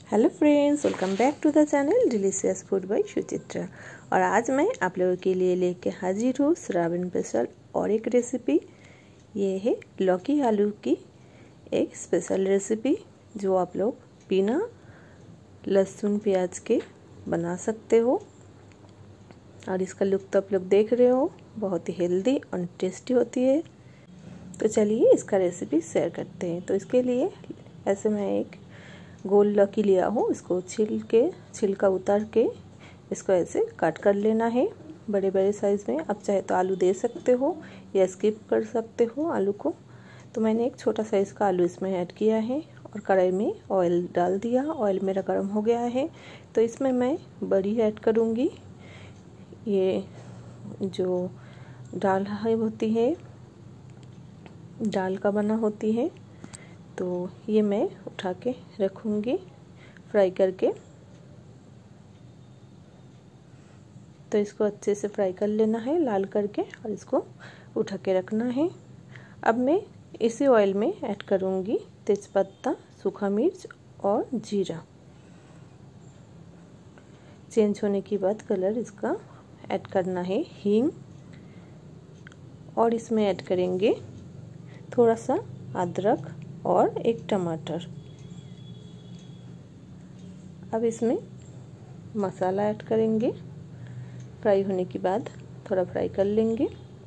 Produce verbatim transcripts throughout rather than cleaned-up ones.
Hello friends, welcome back to the channel delicious food by Suchitra. और आज मैं आप लोगों के लिए लेके हाजिर हूँ श्रावण स्पेशल और एक रेसिपी। ये है लौकी आलू की एक स्पेशल रेसिपी जो आप लोग बिना लहसुन प्याज के बना सकते हो। और इसका लुक तो आप लोग देख रहे हो, बहुत ही हेल्दी और टेस्टी होती है। तो चलिए इसका रेसिपी शेयर करते हैं। तो इसके लिए ऐसे मैं एक गोल लौकी लिया हूँ, इसको छिल के छिलका उतार के इसको ऐसे काट कर लेना है बड़े बड़े साइज़ में। आप चाहे तो आलू दे सकते हो या स्किप कर सकते हो आलू को। तो मैंने एक छोटा साइज़ का आलू इसमें ऐड किया है और कढ़ाई में ऑयल डाल दिया। ऑयल मेरा गर्म हो गया है तो इसमें मैं बड़ी ऐड करूँगी। ये जो दाल है होती है, दाल का बना होती है, तो ये मैं उठा के रखूँगी फ्राई करके। तो इसको अच्छे से फ्राई कर लेना है लाल करके और इसको उठा के रखना है। अब मैं इसी ऑयल में ऐड करूँगी तेज़पत्ता, सूखा मिर्च और जीरा। चेंज होने के बाद कलर इसका ऐड करना है हींग, और इसमें ऐड करेंगे थोड़ा सा अदरक और एक टमाटर। अब इसमें मसाला ऐड करेंगे। फ्राई होने के बाद थोड़ा फ्राई कर लेंगे।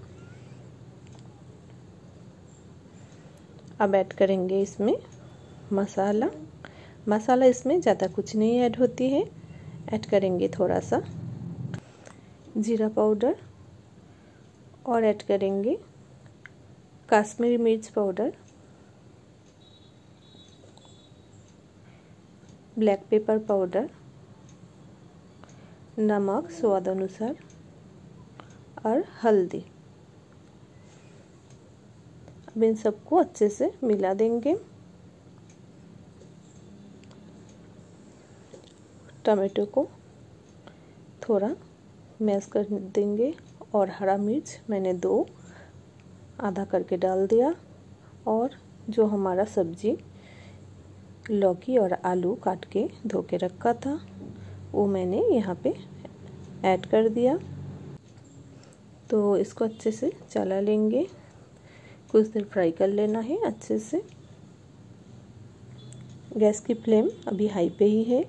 अब ऐड करेंगे इसमें मसाला। मसाला इसमें ज़्यादा कुछ नहीं ऐड होती है। ऐड करेंगे थोड़ा सा जीरा पाउडर और ऐड करेंगे कश्मीरी मिर्च पाउडर, ब्लैक पेपर पाउडर, नमक स्वाद अनुसार और हल्दी। अब इन सबको अच्छे से मिला देंगे। टमाटो को थोड़ा मैश कर देंगे और हरा मिर्च मैंने दो आधा करके डाल दिया। और जो हमारा सब्जी लौकी और आलू काट के धो के रखा था वो मैंने यहाँ पे ऐड कर दिया। तो इसको अच्छे से चला लेंगे, कुछ देर फ्राई कर लेना है अच्छे से। गैस की फ्लेम अभी हाई पे ही है।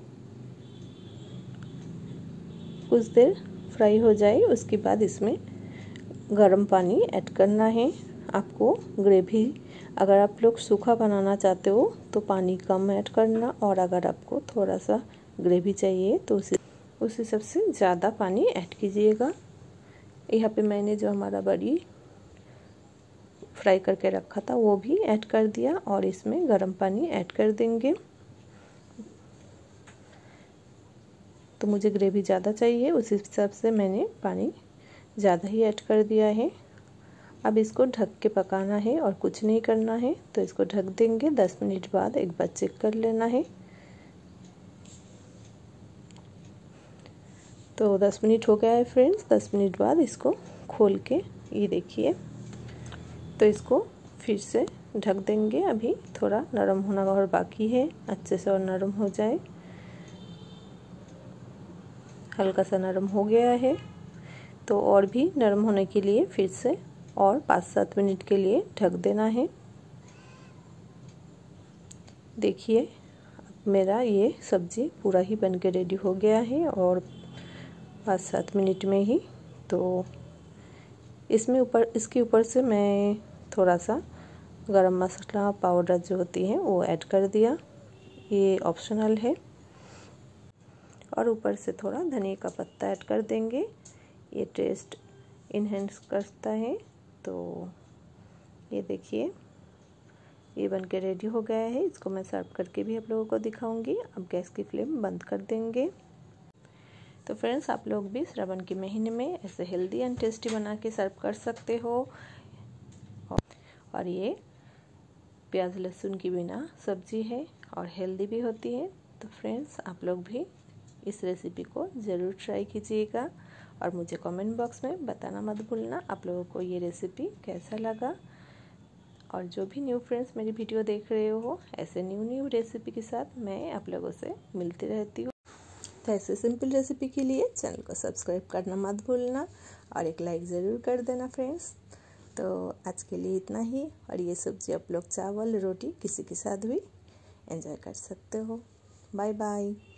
कुछ देर फ्राई हो जाए उसके बाद इसमें गर्म पानी ऐड करना है। आपको ग्रेवी अगर आप लोग सूखा बनाना चाहते हो तो पानी कम ऐड करना, और अगर आपको थोड़ा सा ग्रेवी चाहिए तो उसी उस हिसाब से ज़्यादा पानी ऐड कीजिएगा। यहाँ पे मैंने जो हमारा बड़ी फ्राई करके रखा था वो भी ऐड कर दिया और इसमें गर्म पानी ऐड कर देंगे। तो मुझे ग्रेवी ज़्यादा चाहिए, उस हिसाब से मैंने पानी ज़्यादा ही ऐड कर दिया है। अब इसको ढक के पकाना है और कुछ नहीं करना है। तो इसको ढक देंगे। दस मिनट बाद एक बार चेक कर लेना है। तो दस मिनट हो गया है फ्रेंड्स। दस मिनट बाद इसको खोल के ये देखिए, तो इसको फिर से ढक देंगे। अभी थोड़ा नरम होना और बाकी है, अच्छे से और नरम हो जाए। हल्का सा नरम हो गया है तो और भी नरम होने के लिए फिर से और पाँच सात मिनट के लिए ढक देना है। देखिए अब मेरा ये सब्ज़ी पूरा ही बन के रेडी हो गया है और पाँच सात मिनट में ही। तो इसमें ऊपर इसके ऊपर से मैं थोड़ा सा गरम मसाला पाउडर जो होती है वो ऐड कर दिया। ये ऑप्शनल है। और ऊपर से थोड़ा धनिया का पत्ता ऐड कर देंगे, ये टेस्ट इन्हेंस करता है। तो ये देखिए ये बन के रेडी हो गया है। इसको मैं सर्व करके भी आप लोगों को दिखाऊंगी। अब गैस की फ्लेम बंद कर देंगे। तो फ्रेंड्स, आप लोग भी श्रावण के महीने में ऐसे हेल्दी एंड टेस्टी बना के सर्व कर सकते हो। और ये प्याज लहसुन के बिना सब्जी है और हेल्दी भी होती है। तो फ्रेंड्स, आप लोग भी इस रेसिपी को ज़रूर ट्राई कीजिएगा और मुझे कमेंट बॉक्स में बताना मत भूलना आप लोगों को ये रेसिपी कैसा लगा। और जो भी न्यू फ्रेंड्स मेरी वीडियो देख रहे हो, ऐसे न्यू न्यू रेसिपी के साथ मैं आप लोगों से मिलती रहती हूँ। तो ऐसे सिंपल रेसिपी के लिए चैनल को सब्सक्राइब करना मत भूलना और एक लाइक ज़रूर कर देना फ्रेंड्स। तो आज के लिए इतना ही, और ये सब्ज़ी आप लोग चावल रोटी किसी के साथ भी एंजॉय कर सकते हो। Bye bye.